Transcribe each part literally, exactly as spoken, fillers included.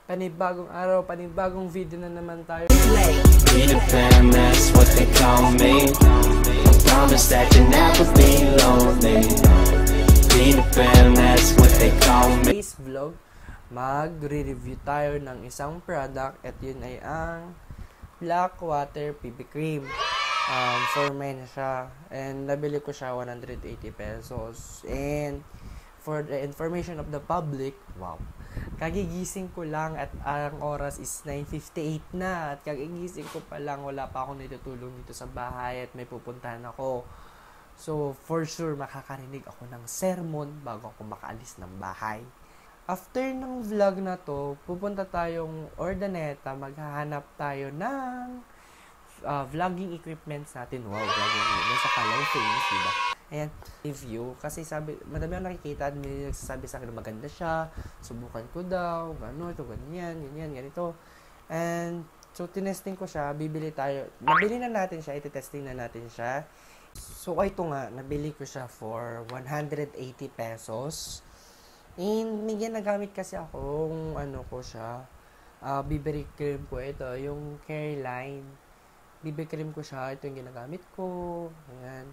Panibagong araw, panibagong video na naman tayo. Be the fam, that's what they call me. Promise that you never be lonely. Be the fam, that's what they call me. Today's vlog, mag-review tayo ng isang product at yun ay ang Black Water P B Cream. Um, for men siya. And nabili ko siya one hundred eighty pesos. And for the information of the public, wow, kagigising ko lang at ang oras is nine fifty-eight na. At kagigising ko pa lang, wala pa akong natutulong dito sa bahay at may pupuntahan ako. So, for sure, makakarinig ako ng sermon bago ako makaalis ng bahay. After ng vlog na to, pupunta tayong Ordaneta, maghahanap tayo ng uh, vlogging equipments natin. Wow, vlogging equipments. Sa Kalaw, famous, diba? Ayan, review. Kasi sabi, madami akong nakikita, may nagsasabi sa akin na maganda siya, subukan ko daw, gano'n, ito, ganyan, ganyan, ganito. And, so, tinesting ko siya, bibili tayo. Nabili na natin siya, iti-testing na natin siya. So, ito nga, nabili ko siya for one hundred eighty pesos. And, may ginagamit kasi akong, ano ko siya, uh, B B cream ko, ito, yung Careline. B B cream ko siya, ito yung ginagamit ko. Ayan.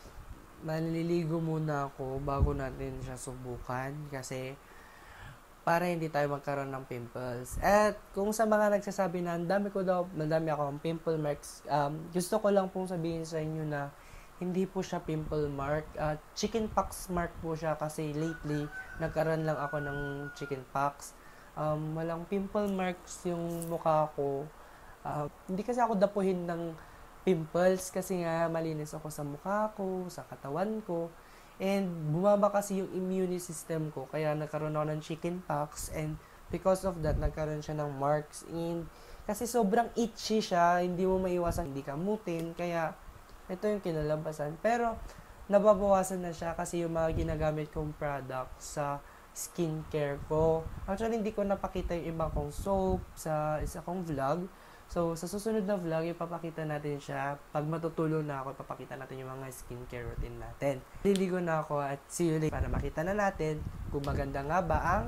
Maliligo muna ako bago natin siya subukan kasi para hindi tayo magkaroon ng pimples. At kung sa mga nagsasabi na ang dami ko daw, madami ako ang pimple marks, um, gusto ko lang pong sabihin sa inyo na hindi po siya pimple mark. Uh, chicken pox mark po siya kasi lately nagkaroon lang ako ng chicken pox. Um, walang pimple marks yung mukha ko. Uh, hindi kasi ako dapuhin ng pimples kasi nga malinis ako sa mukha ko, sa katawan ko, and bumaba kasi yung immune system ko kaya nagkaroon ako ng chicken pox, and because of that nagkaroon siya ng marks, and kasi sobrang itchy siya, hindi mo maiwasan hindi kamutin, kaya ito yung kinalabasan. Pero nababawasan na siya kasi yung mga ginagamit kong product sa skincare ko. Actually hindi ko napakita yung ibang kong soap sa isa kong vlog. So, sa susunod na vlog, ipapakita natin siya. Pag matutulog na ako, ipapakita natin yung mga skincare routine natin. Liligo na ako at see you later para makita na natin kung maganda nga ba ang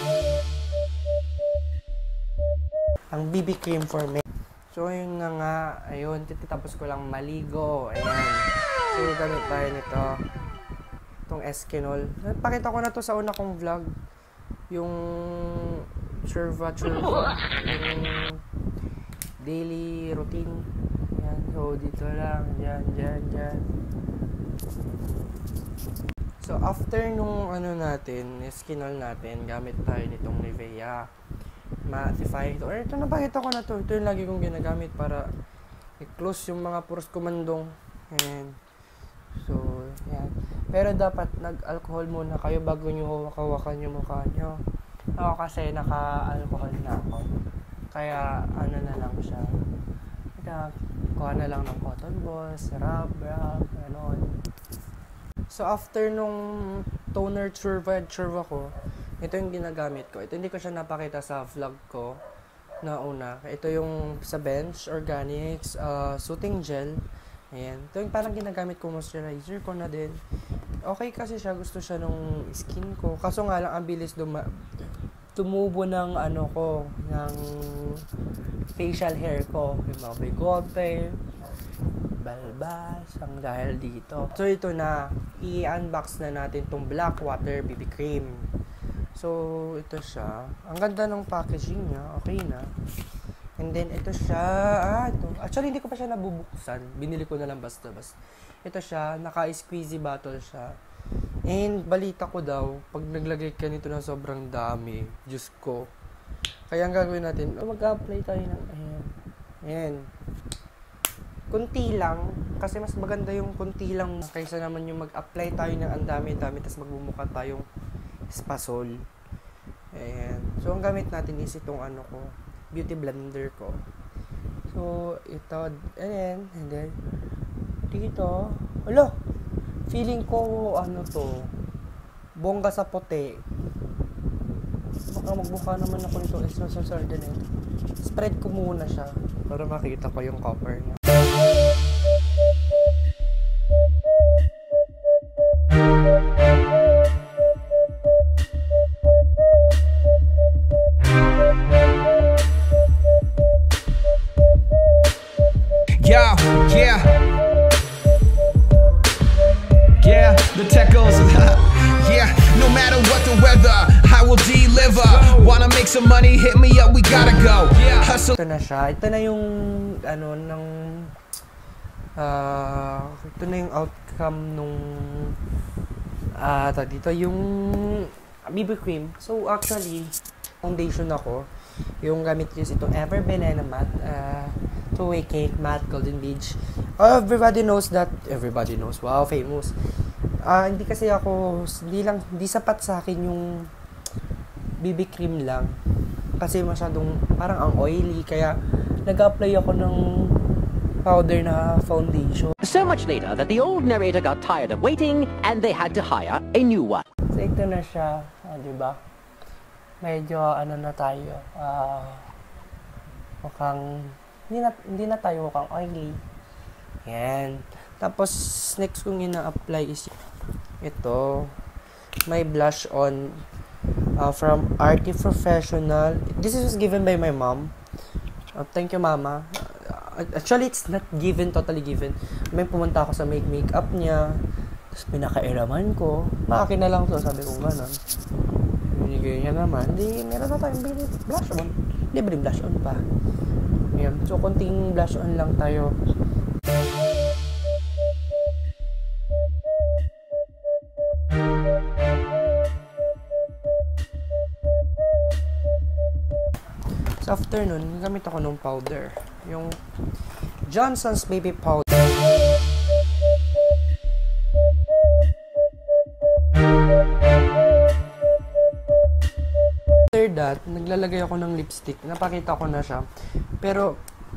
ang B B cream for men. So, yun nga nga, ayun, titapos ko lang maligo. Ayan. So, gamit tayo nito. Itong Eskinol. Pakita ko na to sa una kong vlog. Yung churva, churva. Yung daily routine. Yan. So, dito lang. Yan, yan, yan. So, after nung ano natin, skinol natin, gamit tayo nitong Nivea Mattify. Or ito, napakita ko na to. Ito yung lagi kong ginagamit para i-close yung mga poros kumandong. Yan. So, yan. Pero dapat nag-alcohol muna kayo bago nyo hawak-hawakan yung mukha nyo. Ako kasi naka-alcohol na ako. Kaya, ano na lang siya. Kaya, kuha na lang ng cotton balls, rub, rub, gano'n. So, after nung toner churva and churva ko, ito yung ginagamit ko. Ito hindi ko siya napakita sa vlog ko na una. Ito yung sa Bench Organics uh, Soothing Gel. Ayan. Ito yung parang ginagamit ko moisturizer ko na din. Okay kasi siya. Gusto siya nung skin ko. Kaso nga lang, ang bilis duma tumubo ng ano ko, ng facial hair ko. Yung mga bigote, balbas, ang dahil dito. So, ito na. I-unbox na natin itong Black Water B B Cream. So, ito siya. Ang ganda ng packaging niya. Okay na. And then, ito siya. Ah, ito. Actually, hindi ko pa siya nabubuksan. Binili ko na lang basta-basta. Ito siya. Naka-squeezy bottle siya. And balita ko daw, pag naglagay ka nito ng sobrang dami, Diyos ko. Kaya ang gagawin natin, mag-apply tayo ng, ayan, ayan. Kunti lang, kasi mas maganda yung kunti lang kaysa naman yung mag-apply tayo ng ang dami-dami, tapos magbumuka tayong spasol. Ayan. So, ang gamit natin is itong ano ko, beauty blender ko. So, ito, ayan, and then, dito, alo! Feeling ko, ano to, bongga sa puti. Baka magbuka naman ako nito extra sa sardine. Spread ko muna siya para makita ko yung copper niya. make some money, hit me up, we gotta go. Hustle. Ito na siya. Ito na yung, ano, ng, uh, ito na yung outcome nung, ah, uh, dito, yung B B cream. So, actually, foundation ako. Yung gamit ko is itong Ever Banana Matte, uh, two-way cake matte, golden beach. Everybody knows that, everybody knows, wow, famous. Ah, uh, hindi kasi ako, hindi lang, hindi sapat sa akin yung B B cream lang. Kasi masyadong, parang ang oily, kaya nag-apply ako ng powder na foundation. So much later that the old narrator got tired of waiting and they had to hire a new one. So ito na siya, ah, di ba? Medyo ano na tayo, ah, uh, mukhang, hindi na, hindi na tayo mukhang oily. Yan. Tapos, next kong ina-apply is ito. May blush on uh, from Arty Professional. This is given by my mom. Uh, thank you, mama. Uh, actually, it's not given, totally given. May pumunta ako sa make makeup niya. Tapos, pinakairaman ko. Maakin na lang to, sabi ko gano'n. Binigay niya naman. Hindi, meron na tayong blush on. Libre blush on pa. Yan. So, konting blush on lang tayo. So, after nun, gamit ako ng powder. Yung Johnson's Baby Powder. After that, naglalagay ako ng lipstick. Napakita ko na siya. Pero,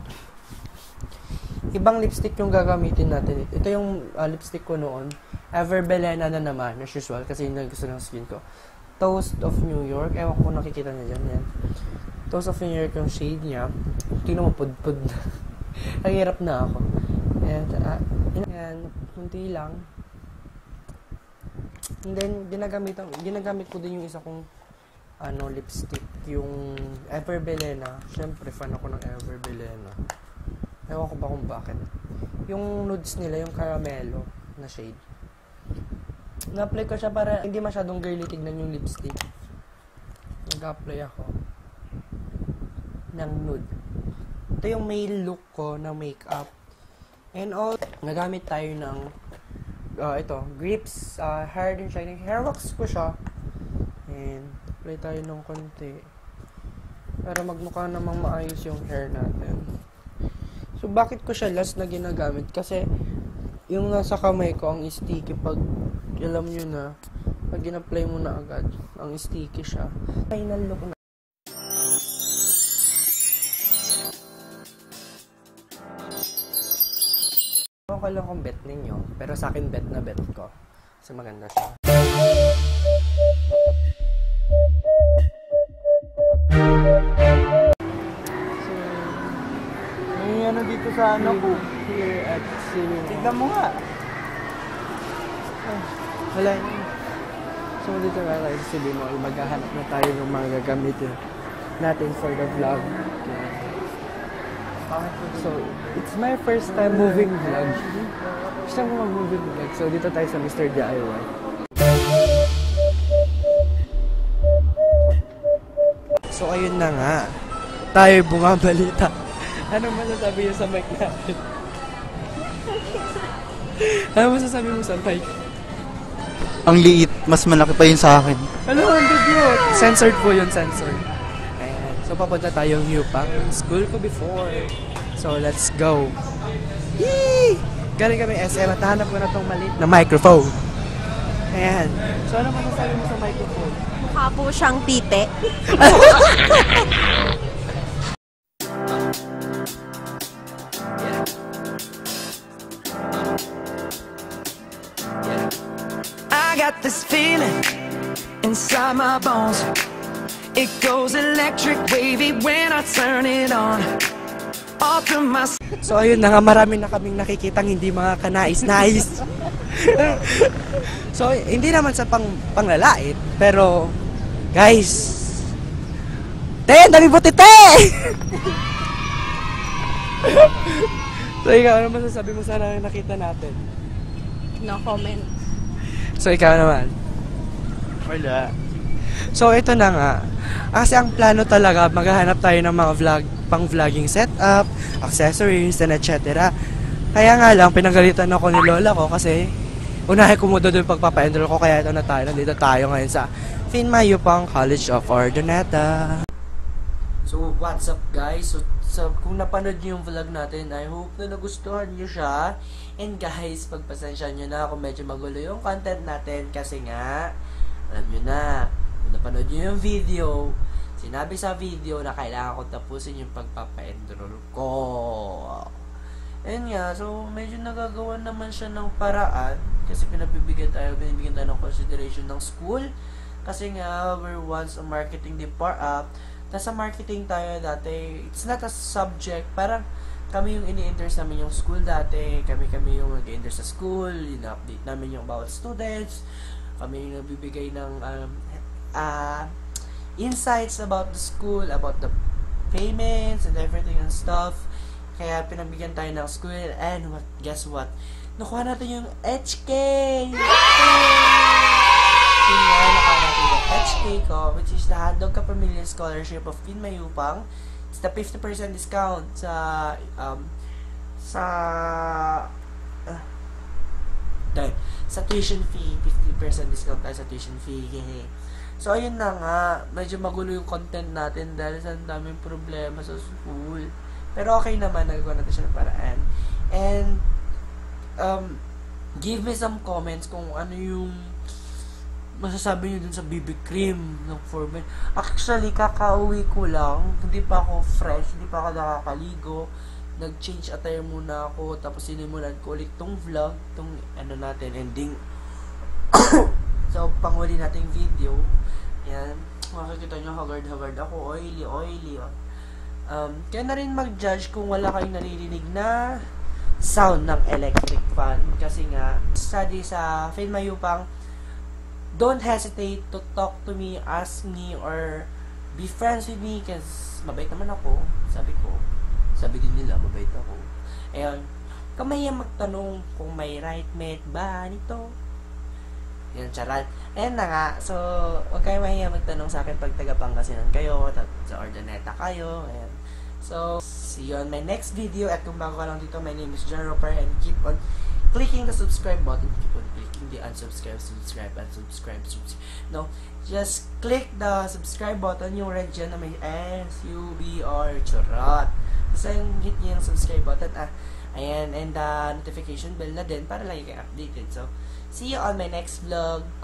ibang lipstick yung gagamitin natin. Ito yung uh, lipstick ko noon. Ever Banana na naman, as usual, kasi yun ang gusto ng skin ko. Toast of New York. Ewan ko kung nakikita niya dyan. Yan. Toast of New York yung shade niya. Tingnan mo, pud-pud. Ang hirap na ako. Ayan. Uh, yan. Kunti lang. And then, ginagamit, ginagamit ko din yung isa kong ano, lipstick. Yung Ever Banana. Siyempre, fan ako ng Ever Banana. Ewan ko ba kung bakit. Yung nudes nila, yung caramelo na shade. Na-apply ko siya para hindi masyadong girly tignan yung lipstick. Nag-apply ako ng nude. Ito yung male look ko na makeup. And all, nagamit tayo ng uh, ito, Grips uh, Hair and Shining. Hair wax ko siya. And apply tayo ng konti para magmukha namang maayos yung hair natin. So, bakit ko siya last na ginagamit? Kasi, yung nasa kamay ko, ang sticky. Pag, alam nyo na, pag in-apply mo na agad, ang sticky siya. Final look na. Okay lang kung bet ninyo, pero sa akin bet na bet ko. Kasi maganda siya. Ano dito sa ano ko? Here at City. Tignan mo nga. Oh, wala na. So, dito nga tayo sa City Mall. Maghahanap na tayo ng mga gagamitin natin for the vlog. So, it's my first time moving vlog. Gusto ko mag-moving vlog. So, dito tayo sa Mister D I Y. So, ayun na nga. Tayo bumabalita. Ano masasabi niyo sa mic natin? Ano masasabi mo sa mic? Ang liit, mas malaki pa yun sa akin. Ano, hundred yun? Censored po yun, censored. Ayan. So, papunta tayong New Park. School ko before. So, let's go. Yee! Galing kami S M at nahanap ko na tong maliit na microphone. Ayan. So, ano masasabi mo sa microphone? Mukha po siyang tite. I got this feeling inside my bones. It goes electric wavy when I turn it on. All through my... So ayun na nga, marami na kaming nakikitang hindi mga kanais-nais. So hindi naman sa pang panglalait, pero guys, te, dami buti te. So ikaw, ano masasabi mo sa nakita natin? No comment. So ikaw naman? Wala. So, ito na nga. Kasi ang plano talaga, maghahanap tayo ng mga vlog, pang vlogging setup, accessories, and et cetera. Kaya nga lang, pinagalitan ako ni lola ko kasi unahin ko muna doon pagpapa-enroll ko. Kaya ito na tayo. Nandito tayo ngayon sa Muena College of Ordoneta. So, what's up guys? So, so, kung napanood niyo yung vlog natin, I hope na nagustuhan niyo siya. And guys, pagpasensya niyo na kung medyo magulo yung content natin kasi nga, alam niyo na, kung napanood niyo yung video, sinabi sa video na kailangan ko tapusin yung pagpapa-enroll ko. And nga, so medyo nagagawa naman siya ng paraan kasi pinabibigyan tayo, binibigyan tayo ng consideration ng school. Kasi nga, we're once a marketing department. Nasa marketing tayo dati. It's not a subject. Parang kami yung ini-interest namin yung school dati. Kami-kami yung mag-interest sa school. Ina-update namin yung bawat students. Kami yung nagbibigay ng um, uh, insights about the school, about the payments and everything and stuff. Kaya pinabigyan tayo ng school. And what, guess what? Nakuha natin yung H K! Yun nga, nakuha natin yung H K ko, which is the Handog Kapamilya Scholarship of Pinmayupang. It's the fifty percent discount sa, um, sa, uh, dahil, sa tuition fee. fifty percent discount tayo sa tuition fee. So, ayun na nga, medyo magulo yung content natin dahil sa daming problema sa school. Pero okay naman, nagagawa natin siya ng paraan. And, um, give me some comments kung ano yung masasabi nyo dun sa B B cream ng foreman. Actually, kakauwi ko lang. Hindi pa ako fresh. Hindi pa ako nakakaligo. Nag-change attire muna ako. Tapos sinimulan ko ulit tong vlog. Tong ano natin, ending. So, panguli nating video. Yan. Makikita nyo, haggard-haggard ako. Oily, oily. Um, kaya na rin mag-judge kung wala kayong naririnig na sound ng electric fan. Kasi nga, study sa Pinmayupang, don't hesitate to talk to me, ask me, or be friends with me kasi mabait naman ako. Sabi ko, sabi din nila, mabait ako. Ayan, kamaya magtanong kung may right mate ba nito. Yan, charat. Ayan na nga. So, huwag kayo mahiya magtanong sa akin pag taga-Pangasinan kayo, sa Ordoneta kayo. Ayan. So, see you on my next video. At kung bago ka lang dito, my name is John Roper and keep on clicking the subscribe button, keep on clicking the unsubscribe, subscribe, unsubscribe, subscribe. No, just click the subscribe button, yung red dyan na may S U B R, charot. Basta yung hit niyo yung subscribe button, ah, ayan, and the notification bell na din para lagi kayo updated. So, see you on my next vlog.